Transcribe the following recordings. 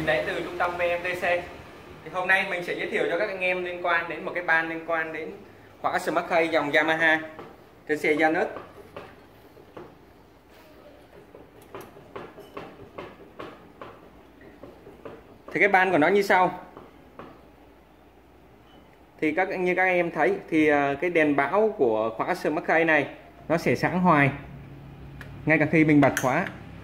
đến từ trung tâm VMTC. Thì hôm nay mình sẽ giới thiệu cho các anh em liên quan đến một cái ban liên quan đến khóa Smart Key dòng Yamaha trên xe Janus. Thì cái ban của nó như sau. Thì như các em thấy thì cái đèn bão của khóa Smart Key này nó sẽ sáng hoài ngay cả khi mình bật khóa.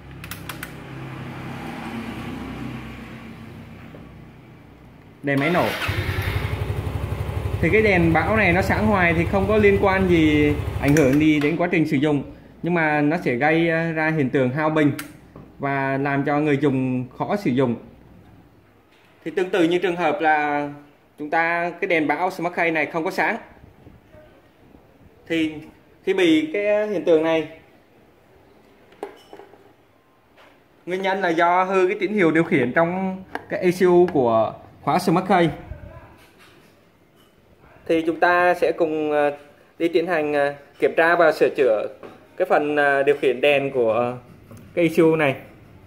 Đèn máy nổ. Thì cái đèn bão này nó sáng hoài thì không có liên quan gì, ảnh hưởng gì đến quá trình sử dụng, nhưng mà nó sẽ gây ra hiện tượng hao pin và làm cho người dùng khó sử dụng. Thì tương tự như trường hợp là cái đèn bão Smart Key này không có sáng, thì khi bị cái hiện tượng này, nguyên nhân là do hư cái tín hiệu điều khiển trong cái ECU của khóa Smart Key. Thì chúng ta sẽ cùng đi tiến hành kiểm tra và sửa chữa cái phần điều khiển đèn của cái ECU này.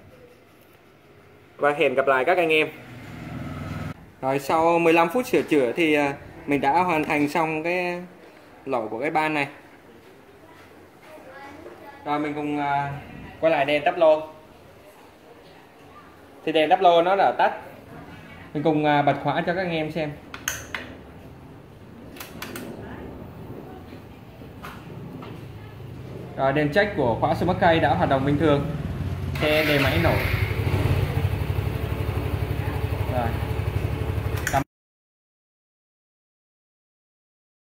Và hẹn gặp lại các anh em. Rồi sau 15 phút sửa chữa thì mình đã hoàn thành xong cái lỗi của cái ban này. Rồi mình cùng quay lại đèn táp lô. Thì đèn táp lô nó đã tắt. Mình cùng bật khóa cho các anh em xem. Rồi đèn check của khóa Smart Key đã hoạt động bình thường. Xe đề máy nổ.